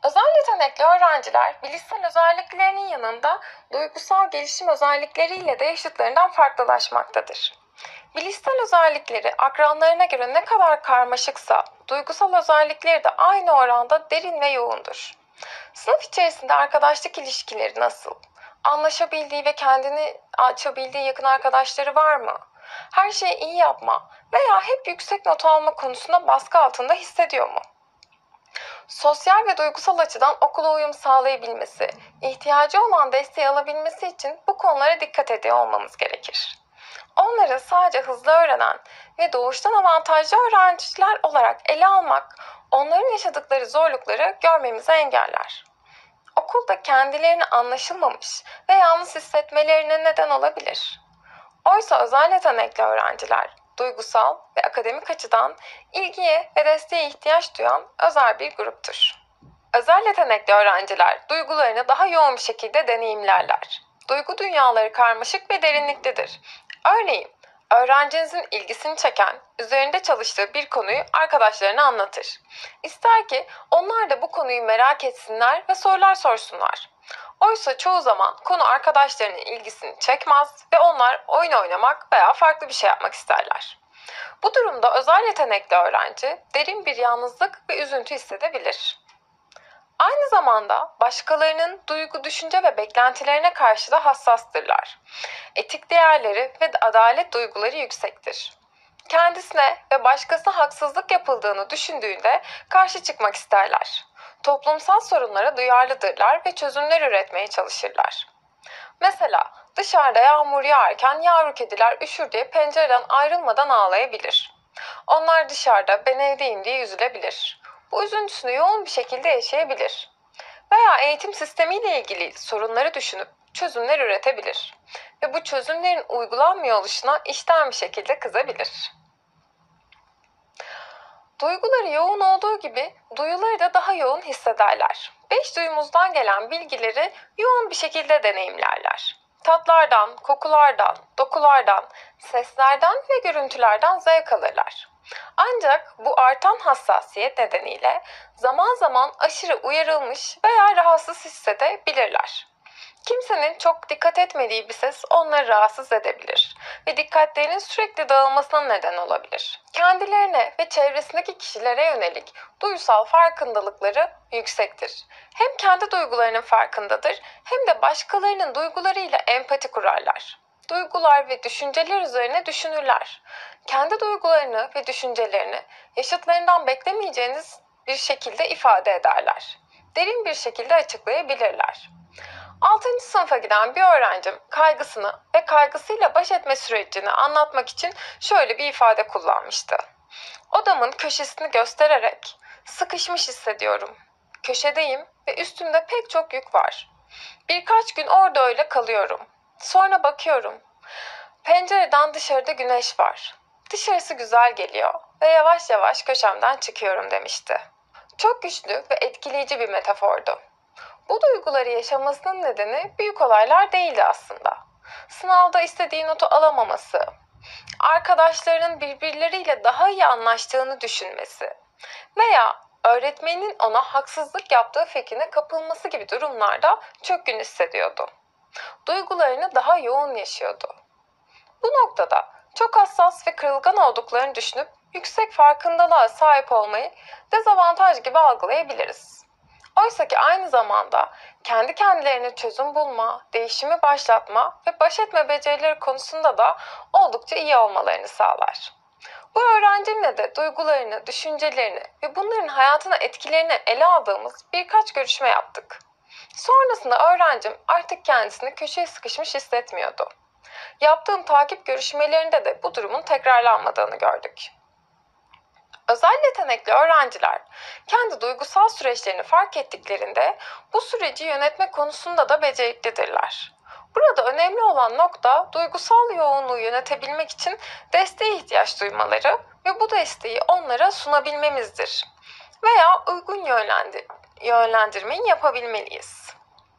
Özel yetenekli öğrenciler bilişsel özelliklerinin yanında duygusal gelişim özellikleriyle de yaşıtlarından farklılaşmaktadır. Bilişsel özellikleri akranlarına göre ne kadar karmaşıksa, duygusal özellikleri de aynı oranda derin ve yoğundur. Sınıf içerisinde arkadaşlık ilişkileri nasıl? Anlaşabildiği ve kendini açabildiği yakın arkadaşları var mı? Her şeyi iyi yapma veya hep yüksek not alma konusunda baskı altında hissediyor mu? Sosyal ve duygusal açıdan okula uyum sağlayabilmesi, ihtiyacı olan desteği alabilmesi için bu konulara dikkat ediyor olmamız gerekir. Onları sadece hızlı öğrenen ve doğuştan avantajlı öğrenciler olarak ele almak, onların yaşadıkları zorlukları görmemizi engeller. Okulda kendilerini anlaşılmamış ve yalnız hissetmelerine neden olabilir. Oysa özel yetenekli öğrenciler, duygusal ve akademik açıdan ilgiye ve desteğe ihtiyaç duyan özel bir gruptur. Özel yetenekli öğrenciler duygularını daha yoğun bir şekilde deneyimlerler. Duygu dünyaları karmaşık ve derinliktedir. Örneğin, öğrencinizin ilgisini çeken, üzerinde çalıştığı bir konuyu arkadaşlarına anlatır. İster ki onlar da bu konuyu merak etsinler ve sorular sorsunlar. Oysa çoğu zaman konu arkadaşlarının ilgisini çekmez ve onlar oyun oynamak veya farklı bir şey yapmak isterler. Bu durumda özel yetenekli öğrenci derin bir yalnızlık ve üzüntü hissedebilir. Aynı zamanda başkalarının duygu, düşünce ve beklentilerine karşı da hassastırlar. Etik değerleri ve adalet duyguları yüksektir. Kendisine ve başkasına haksızlık yapıldığını düşündüğünde karşı çıkmak isterler. Toplumsal sorunlara duyarlıdırlar ve çözümler üretmeye çalışırlar. Mesela dışarıda yağmur yağarken yavru kediler üşür diye pencereden ayrılmadan ağlayabilir. Onlar dışarıda ben evdeyim diye üzülebilir. Bu üzüntüsünü yoğun bir şekilde yaşayabilir. Veya eğitim sistemiyle ilgili sorunları düşünüp çözümler üretebilir. Ve bu çözümlerin uygulanmıyor oluşuna içten bir şekilde kızabilir. Duyguları yoğun olduğu gibi duyuları da daha yoğun hissederler. Beş duyumuzdan gelen bilgileri yoğun bir şekilde deneyimlerler. Tatlardan, kokulardan, dokulardan, seslerden ve görüntülerden zevk alırlar. Ancak bu artan hassasiyet nedeniyle zaman zaman aşırı uyarılmış veya rahatsız hissedebilirler. Kimsenin çok dikkat etmediği bir ses onları rahatsız edebilir ve dikkatlerinin sürekli dağılmasına neden olabilir. Kendilerine ve çevresindeki kişilere yönelik duysal farkındalıkları yüksektir. Hem kendi duygularının farkındadır hem de başkalarının duygularıyla empati kurarlar. Duygular ve düşünceler üzerine düşünürler. Kendi duygularını ve düşüncelerini yaşıtlarından beklemeyeceğiniz bir şekilde ifade ederler. Derin bir şekilde açıklayabilirler. 6. sınıfa giden bir öğrencim kaygısını ve kaygısıyla baş etme sürecini anlatmak için şöyle bir ifade kullanmıştı. Odamın köşesini göstererek sıkışmış hissediyorum. Köşedeyim ve üstümde pek çok yük var. Birkaç gün orada öyle kalıyorum. Sonra bakıyorum. Pencereden dışarıda güneş var. Dışarısı güzel geliyor ve yavaş yavaş köşemden çıkıyorum demişti. Çok güçlü ve etkileyici bir metafordu. Bu duyguları yaşamasının nedeni büyük olaylar değildi aslında. Sınavda istediği notu alamaması, arkadaşlarının birbirleriyle daha iyi anlaştığını düşünmesi veya öğretmeninin ona haksızlık yaptığı fikrine kapılması gibi durumlarda çökkün hissediyordu. Duygularını daha yoğun yaşıyordu. Bu noktada çok hassas ve kırılgan olduklarını düşünüp yüksek farkındalığa sahip olmayı dezavantaj gibi algılayabiliriz. Oysa ki aynı zamanda kendi kendilerine çözüm bulma, değişimi başlatma ve baş etme becerileri konusunda da oldukça iyi olmalarını sağlar. Bu öğrencimle de duygularını, düşüncelerini ve bunların hayatına etkilerini ele aldığımız birkaç görüşme yaptık. Sonrasında öğrencim artık kendisini köşeye sıkışmış hissetmiyordu. Yaptığım takip görüşmelerinde de bu durumun tekrarlanmadığını gördük. Özel yetenekli öğrenciler kendi duygusal süreçlerini fark ettiklerinde bu süreci yönetme konusunda da beceriklidirler. Burada önemli olan nokta duygusal yoğunluğu yönetebilmek için desteğe ihtiyaç duymaları ve bu desteği onlara sunabilmemizdir. Veya uygun yönlendirmeyi yapabilmeliyiz.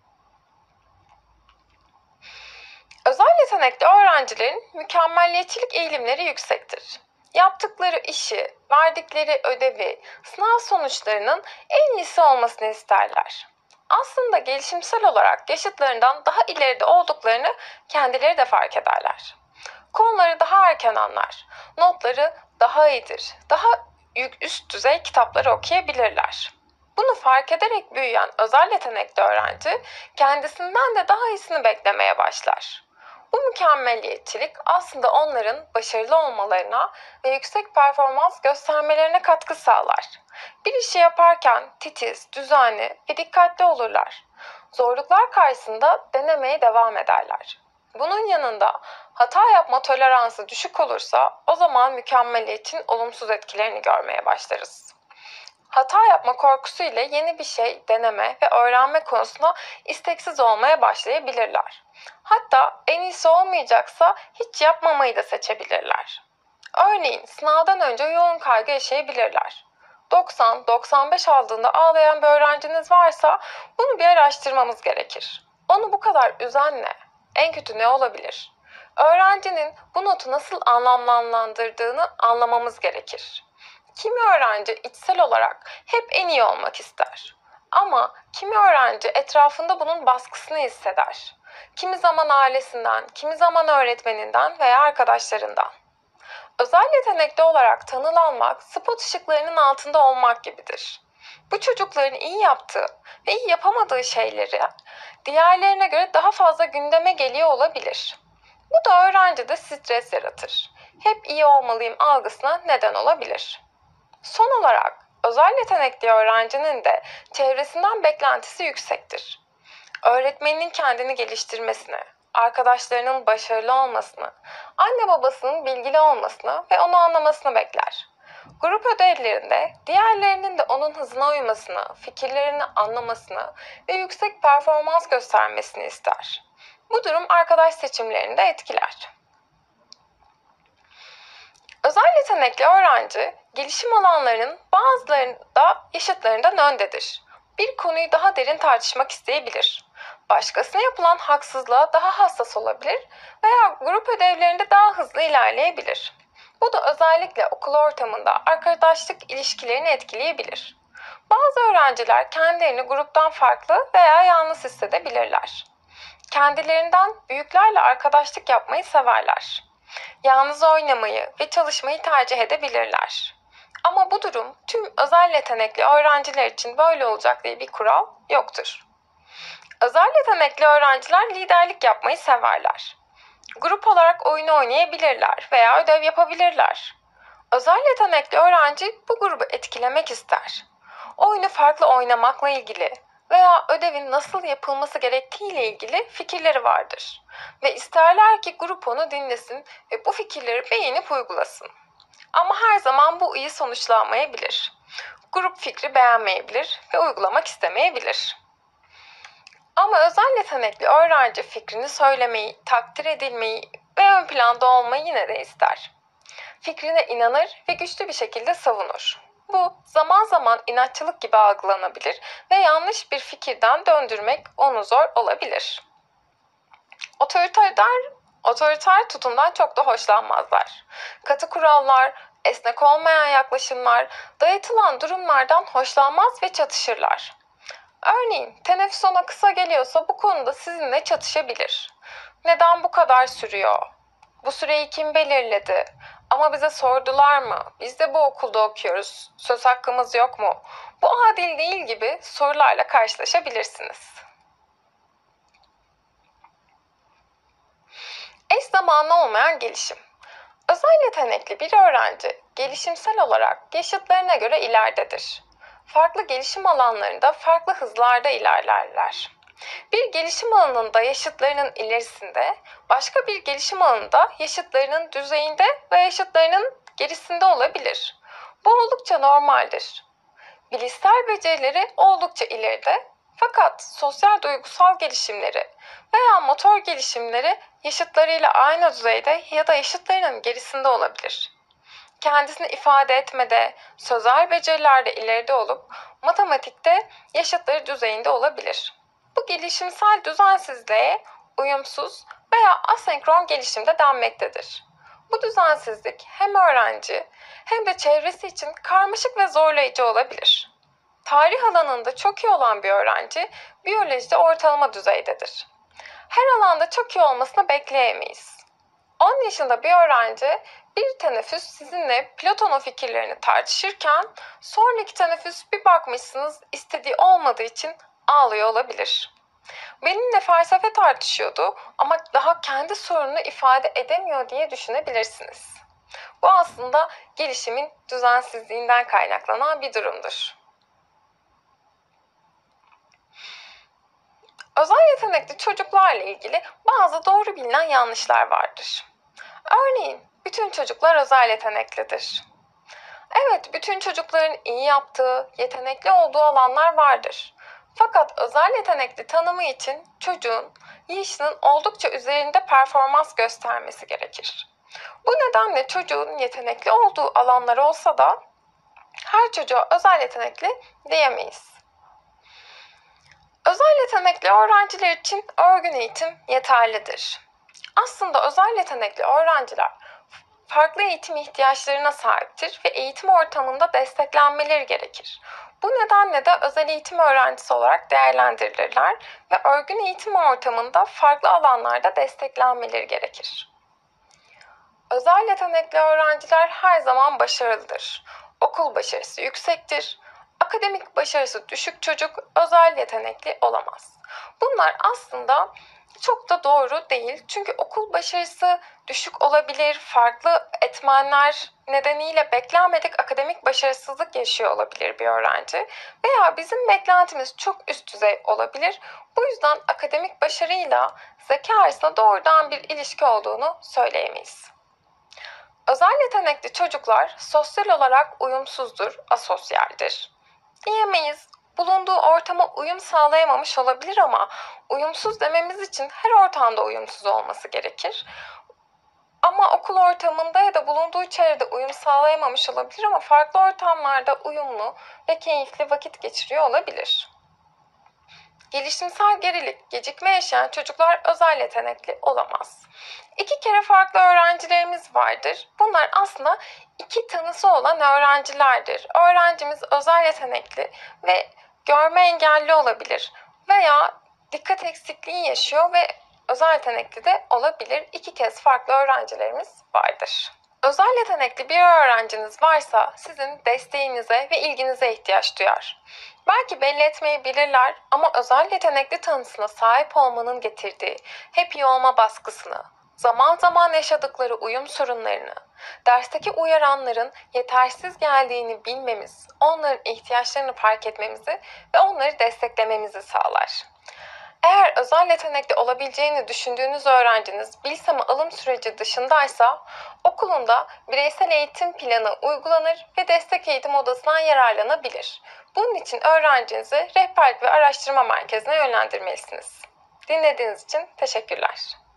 Özel yetenekli öğrencilerin mükemmeliyetçilik eğilimleri yüksektir. Yaptıkları işi verdikleri ödevi, sınav sonuçlarının en iyisi olmasını isterler. Aslında gelişimsel olarak yaşıtlarından daha ileride olduklarını kendileri de fark ederler. Konuları daha erken anlar, notları daha iyidir, daha üst düzey kitapları okuyabilirler. Bunu fark ederek büyüyen özel yetenekli öğrenci kendisinden de daha iyisini beklemeye başlar. Bu mükemmeliyetçilik aslında onların başarılı olmalarına ve yüksek performans göstermelerine katkı sağlar. Bir işi yaparken titiz, düzenli ve dikkatli olurlar. Zorluklar karşısında denemeye devam ederler. Bunun yanında hata yapma toleransı düşük olursa o zaman mükemmeliyetin olumsuz etkilerini görmeye başlarız. Hata yapma korkusu ile yeni bir şey deneme ve öğrenme konusunda isteksiz olmaya başlayabilirler. Hatta en iyisi olmayacaksa hiç yapmamayı da seçebilirler. Örneğin sınavdan önce yoğun kaygı yaşayabilirler. 90-95 aldığında ağlayan bir öğrenciniz varsa bunu bir araştırmamız gerekir. Onu bu kadar üzen ne? En kötü ne olabilir? Öğrencinin bu notu nasıl anlamlandırdığını anlamamız gerekir. Kimi öğrenci içsel olarak hep en iyi olmak ister. Ama kimi öğrenci etrafında bunun baskısını hisseder. Kimi zaman ailesinden, kimi zaman öğretmeninden veya arkadaşlarından. Özel yetenekli olarak tanılanmak, spot ışıklarının altında olmak gibidir. Bu çocukların iyi yaptığı ve iyi yapamadığı şeyleri diğerlerine göre daha fazla gündeme geliyor olabilir. Bu da öğrencide stres yaratır. Hep iyi olmalıyım algısına neden olabilir. Son olarak özel yetenekli öğrencinin de çevresinden beklentisi yüksektir. Öğretmeninin kendini geliştirmesini, arkadaşlarının başarılı olmasını, anne babasının bilgili olmasını ve onu anlamasını bekler. Grup ödevlerinde diğerlerinin de onun hızına uymasını, fikirlerini anlamasını ve yüksek performans göstermesini ister. Bu durum arkadaş seçimlerini de etkiler. Özel yetenekli öğrenci, gelişim alanlarının bazılarında yaşıtlarından öndedir. Bir konuyu daha derin tartışmak isteyebilir. Başkasına yapılan haksızlığa daha hassas olabilir veya grup ödevlerinde daha hızlı ilerleyebilir. Bu da özellikle okul ortamında arkadaşlık ilişkilerini etkileyebilir. Bazı öğrenciler kendilerini gruptan farklı veya yalnız hissedebilirler. Kendilerinden büyüklerle arkadaşlık yapmayı severler. Yalnız oynamayı ve çalışmayı tercih edebilirler. Ama bu durum tüm özel yetenekli öğrenciler için böyle olacak diye bir kural yoktur. Özel yetenekli öğrenciler liderlik yapmayı severler. Grup olarak oyun oynayabilirler veya ödev yapabilirler. Özel yetenekli öğrenci bu grubu etkilemek ister. Oyunu farklı oynamakla ilgili veya ödevin nasıl yapılması gerektiği ile ilgili fikirleri vardır. Ve isterler ki grup onu dinlesin ve bu fikirleri beğenip uygulasın. Ama her zaman bu iyi sonuçlanmayabilir. Grup fikri beğenmeyebilir ve uygulamak istemeyebilir. Ama özel yetenekli öğrenci fikrini söylemeyi, takdir edilmeyi ve ön planda olmayı yine de ister. Fikrine inanır ve güçlü bir şekilde savunur. Bu zaman zaman inatçılık gibi algılanabilir ve yanlış bir fikirden döndürmek onu zor olabilir. Otoriter tutumdan çok da hoşlanmazlar. Katı kurallar, esnek olmayan yaklaşımlar, dayatılan durumlardan hoşlanmaz ve çatışırlar. Örneğin teneffüs ona kısa geliyorsa bu konuda sizinle çatışabilir. Neden bu kadar sürüyor? Bu süreyi kim belirledi? Ama bize sordular mı? Biz de bu okulda okuyoruz. Söz hakkımız yok mu? Bu adil değil gibi sorularla karşılaşabilirsiniz. Eş zamanlı olmayan gelişim. Özel yetenekli bir öğrenci gelişimsel olarak yaşıtlarına göre ileridedir. Farklı gelişim alanlarında farklı hızlarda ilerlerler. Bir gelişim alanında yaşıtlarının ilerisinde, başka bir gelişim alanında yaşıtlarının düzeyinde ve yaşıtlarının gerisinde olabilir. Bu oldukça normaldir. Bilişsel becerileri oldukça ileride, fakat sosyal duygusal gelişimleri veya motor gelişimleri yaşıtlarıyla aynı düzeyde ya da yaşıtlarının gerisinde olabilir. Kendisini ifade etmede, sözel becerilerde ileride olup matematikte yaşıtları düzeyinde olabilir. Bu gelişimsel düzensizliğe uyumsuz veya asenkron gelişimde denmektedir. Bu düzensizlik hem öğrenci hem de çevresi için karmaşık ve zorlayıcı olabilir. Tarih alanında çok iyi olan bir öğrenci biyolojide ortalama düzeydedir. Her alanda çok iyi olmasını bekleyemeyiz. 10 yaşında bir öğrenci bir teneffüs sizinle Platon'un fikirlerini tartışırken sonraki teneffüs bir bakmışsınız istediği olmadığı için ağlıyor olabilir. Benimle felsefe tartışıyordu ama daha kendi sorununu ifade edemiyor diye düşünebilirsiniz. Bu aslında gelişimin düzensizliğinden kaynaklanan bir durumdur. Özel yetenekli çocuklarla ilgili bazı doğru bilinen yanlışlar vardır. Örneğin, bütün çocuklar özel yeteneklidir. Evet, bütün çocukların iyi yaptığı, yetenekli olduğu alanlar vardır. Fakat özel yetenekli tanımı için çocuğun yaşının oldukça üzerinde performans göstermesi gerekir. Bu nedenle çocuğun yetenekli olduğu alanlar olsa da her çocuğa özel yetenekli diyemeyiz. Özel yetenekli öğrenciler için örgün eğitim yeterlidir. Aslında özel yetenekli öğrenciler farklı eğitim ihtiyaçlarına sahiptir ve eğitim ortamında desteklenmeleri gerekir. Bu nedenle de özel eğitim öğrencisi olarak değerlendirilirler ve örgün eğitim ortamında farklı alanlarda desteklenmeleri gerekir. Özel yetenekli öğrenciler her zaman başarılıdır. Okul başarısı yüksektir. Akademik başarısı düşük çocuk özel yetenekli olamaz. Bunlar aslında çok da doğru değil. Çünkü okul başarısı düşük olabilir, farklı etmenler nedeniyle beklenmedik akademik başarısızlık yaşıyor olabilir bir öğrenci. Veya bizim beklentimiz çok üst düzey olabilir. Bu yüzden akademik başarıyla zeka arasında doğrudan bir ilişki olduğunu söyleyemeyiz. Özel yetenekli çocuklar sosyal olarak uyumsuzdur, asosyaldir. Diyemeyiz. Bulunduğu ortama uyum sağlayamamış olabilir ama uyumsuz dememiz için her ortamda uyumsuz olması gerekir. Ama okul ortamında ya da bulunduğu çevrede uyum sağlayamamış olabilir ama farklı ortamlarda uyumlu ve keyifli vakit geçiriyor olabilir. Gelişimsel gerilik, gecikme yaşayan çocuklar özel yetenekli olamaz. İki kere farklı öğrencilerimiz vardır. Bunlar aslında iki tanısı olan öğrencilerdir. Öğrencimiz özel yetenekli ve görme engelli olabilir veya dikkat eksikliği yaşıyor ve özel yetenekli de olabilir. İki kez farklı öğrencilerimiz vardır. Özel yetenekli bir öğrenciniz varsa sizin desteğinize ve ilginize ihtiyaç duyar. Belki belli etmeyebilirler ama özel yetenekli tanısına sahip olmanın getirdiği hep iyi olma baskısını, zaman zaman yaşadıkları uyum sorunlarını, dersteki uyaranların yetersiz geldiğini bilmemiz, onların ihtiyaçlarını fark etmemizi ve onları desteklememizi sağlar. Eğer özel yetenekli olabileceğini düşündüğünüz öğrenciniz Bilsem'e alım süreci dışındaysa okulunda bireysel eğitim planı uygulanır ve destek eğitim odasından yararlanabilir. Bunun için öğrencinizi rehberlik ve araştırma merkezine yönlendirmelisiniz. Dinlediğiniz için teşekkürler.